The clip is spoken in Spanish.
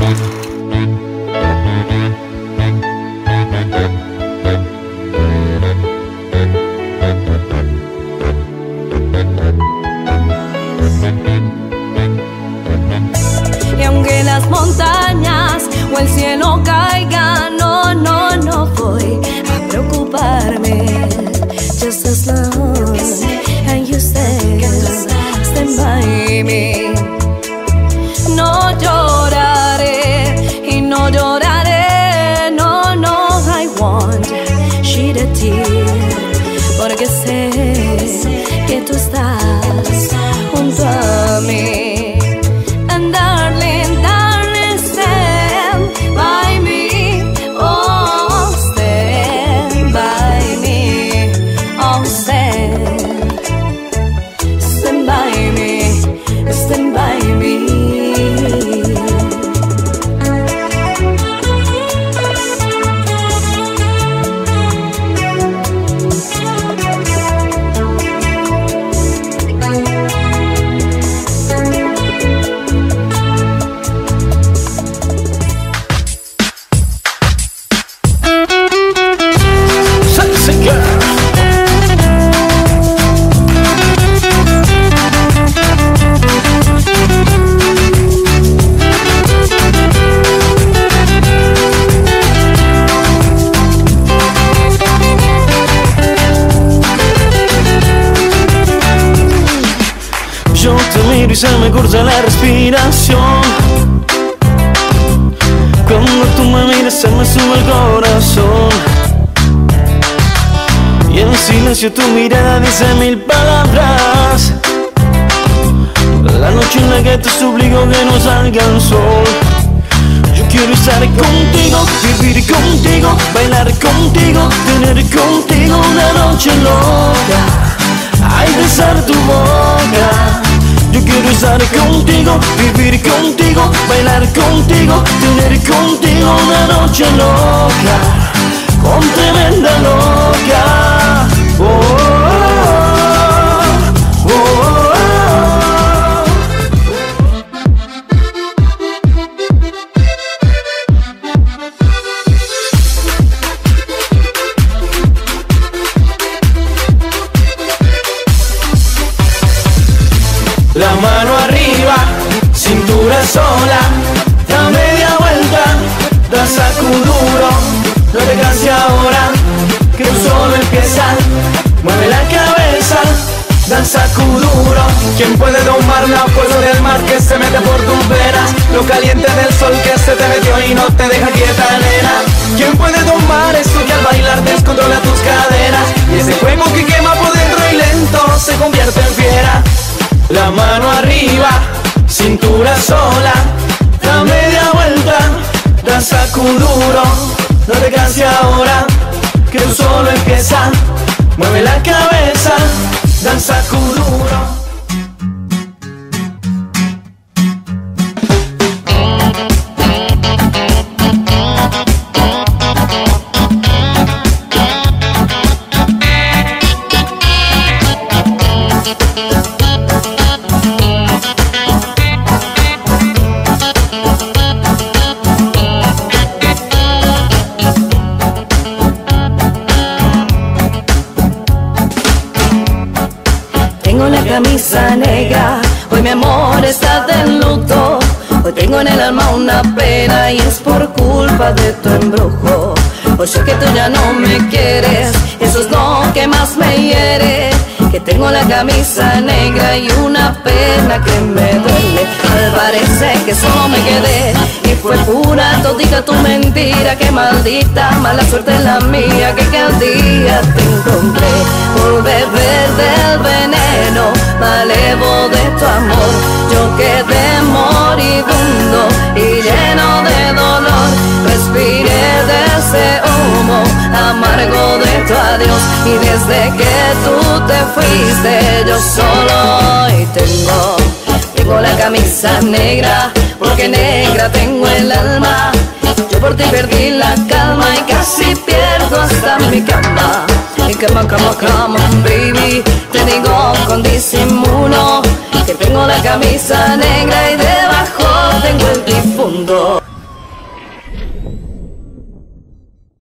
Y aunque las montañas o el cielo caigan, no, no, no voy a preocuparme. Just as long as you stand by me. No lloraré y no lloraré, no, no, I won't shed a tear, porque sé que tú estás junto a mí. And darling, darling, stand by me, oh, stand by me, oh, stand by me, stand by me. Y se me corta la respiración. Cuando tú me miras se me sube el corazón. Y en silencio tu mirada dice 1000 palabras. La noche en la que te suplico que no salga el sol. Yo quiero estar contigo, vivir contigo, bailar contigo, tener contigo una noche loca. Ay, besar tu boca. Yo quiero estar contigo, vivir contigo, bailar contigo, tener contigo una noche loca, con tremenda loca. Oh, oh, oh, oh. La mano arriba, cintura sola, da media vuelta, da sacuduro, no te canses ahora, que solo empieza, mueve la cabeza, da sacuduro. ¿Quién puede domar la fuerza del mar que se mete por tus venas? Lo caliente del sol que se te metió y no te deja quieta, nena. ¿Quién puede domar esto que al bailar descontrola tus caderas? Y ese fuego que quema por dentro y lento se convierte en fiera. La mano arriba, cintura sola, da media vuelta, da sacuduro, no te canses ahora, que tú solo empieza, mueve la cabeza, da sacuduro. Camisa negra, hoy mi amor está de luto. Hoy tengo en el alma una pena y es por culpa de tu embrujo. Hoy sé que tú ya no me quieres, eso es lo que más me hiere. Que tengo la camisa negra y una pena que me duele. Al parecer que solo me quedé y fue pura todita tu mentira. Que maldita mala suerte es la mía, que aquel día te encontré por beber del veneno malevo de tu amor. Yo quedé moribundo y lleno de dolor, respiré de ese humo amargo de tu adiós. Y desde que tú te fuiste yo solo hoy tengo la camisa negra, porque negra tengo el alma. Yo por ti perdí la calma y casi pierdo hasta mi cama. Y cama, baby, te digo con disimulo que tengo la camisa negra y de